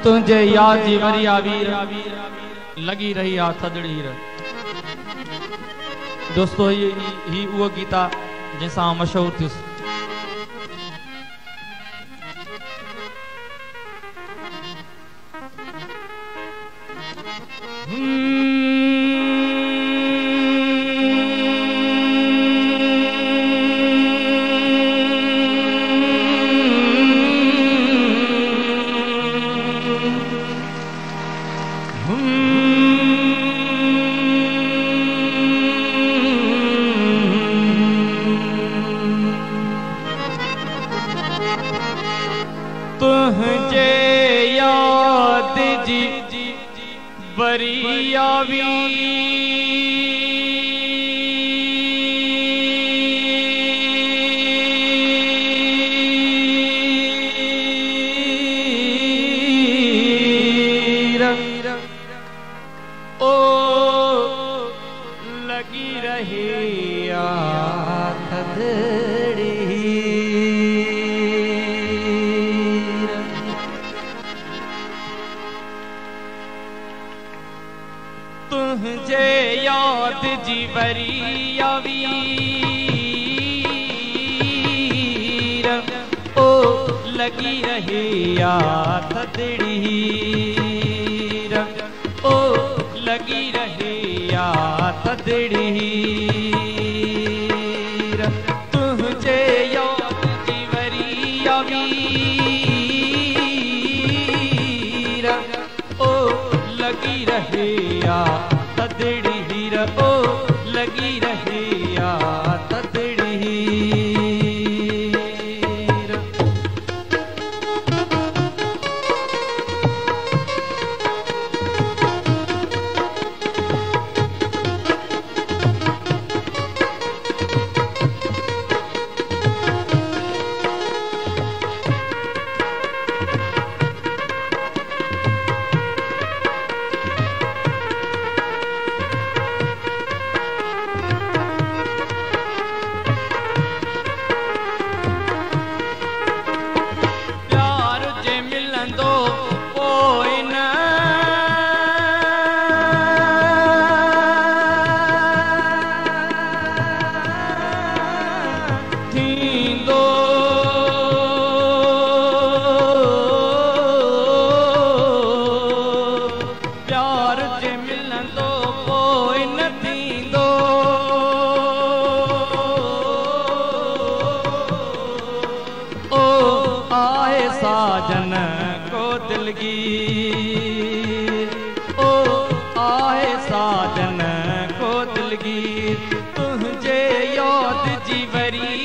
तुझे याद जी वरी आवीर लगी रही आ थदड़ी। दोस्तों ही वो गीता जैसा मशहूर थी। तुझे याद जी बरी आवी ओ लगी रही थदड़ी। तुझे याद जी बरी आवीर ओ लगी रही थदड़ी। ओ लगी रही थदड़ी। तुझे याद जी बरी आवीर ओ लगी रही थदड़ी। ओ लगी रही थदड़ी। साजन को दिलगीर ओ आए साजन को दिलगीर। तुझे याद जी बरी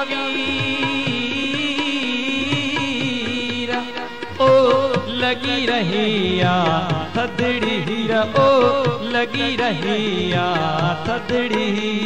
आवीर ओ लगी रही थदड़ी। ओ लगी रही थदड़ी।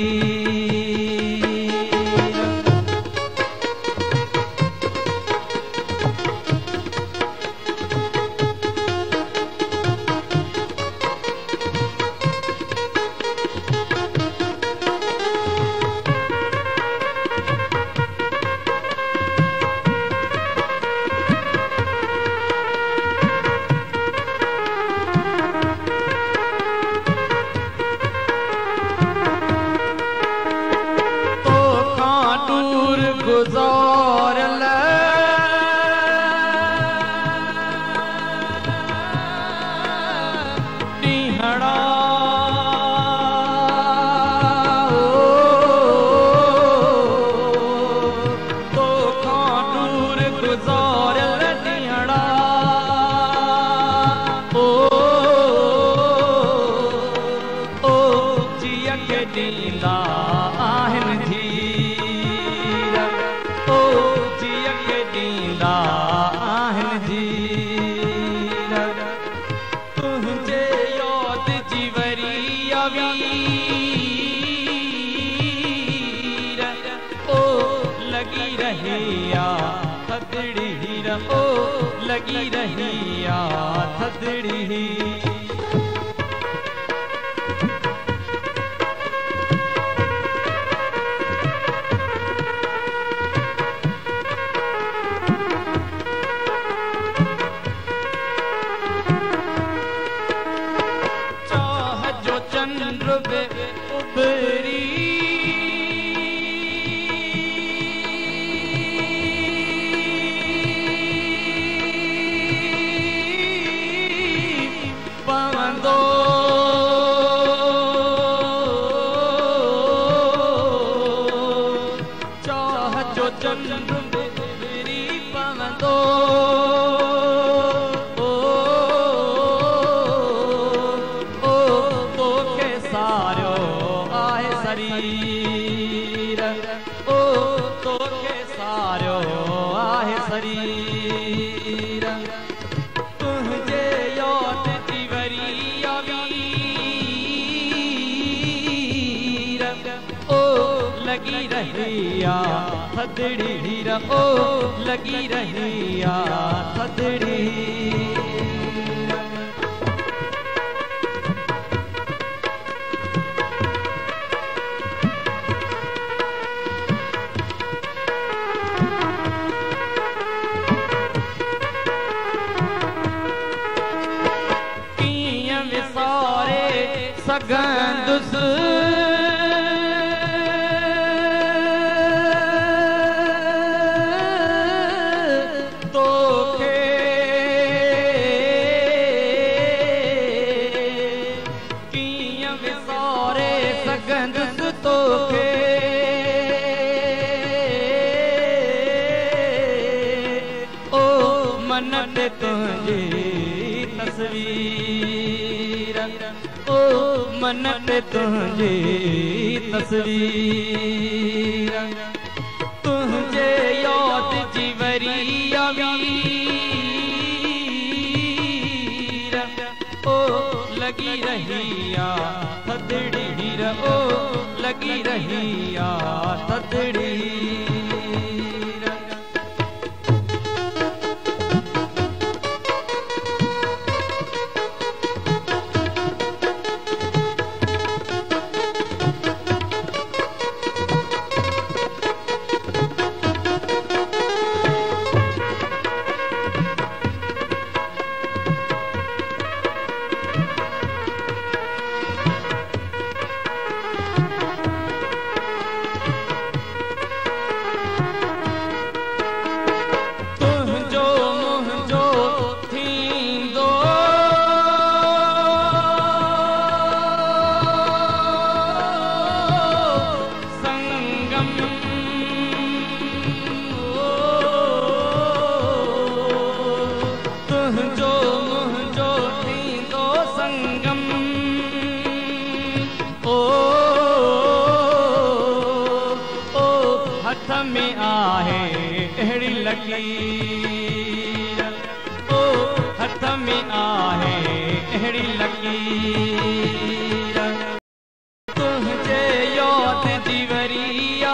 गुजार ले टीहड़ा तो खाटूर गुजार ले टीहड़ा। ओ जिया के दीदा आहन जी। ओ जिया के दीदा आहन जी। तुझे याद जी बरी आवीर ओ लगी रही थदड़ी। ओ लगी रही थदड़ी। तुझे याद जीवरिया वीर ओ लगी रहिया थदड़ी हीर ओ लगी रहिया थदड़ी सगंदुस तोखे कियां विसारे सगंदुस तोखे ओ मन ते तुझी तस्वीर ओ मन पे तुझे तस्वीर तुझे याद जीवरिया वीर ओ लगी रहिया थदड़ी हीर ओ लगी रहिया थदड़ी हथ में आहे अहिड़ी लकीर ओ हथ में आहे अहिड़ी लकीर तुझे याद जीवरिया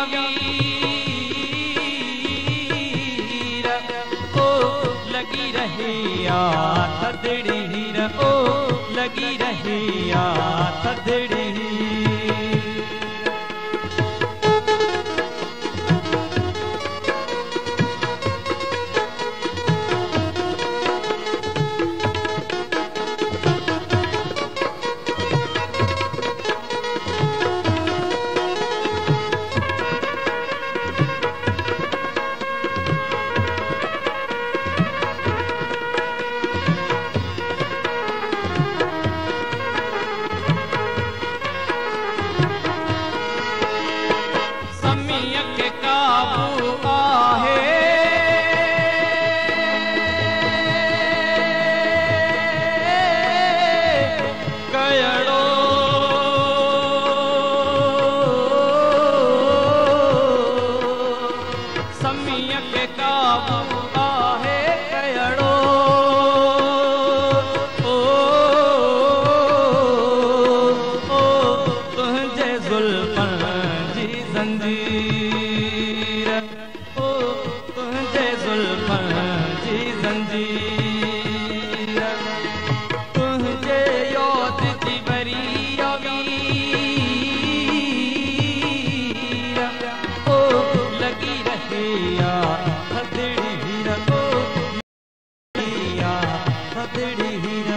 वीर ओ लगी रहिया थदड़ी हीर ओ लगी रहिया थदड़ी जंजीर ओ तुझे जुल्फन जी जंजीर तुझे याद जीवरिया वीर ओ लगी रहिया थदड़ी हीर ओ लगिया थदड़ी हीर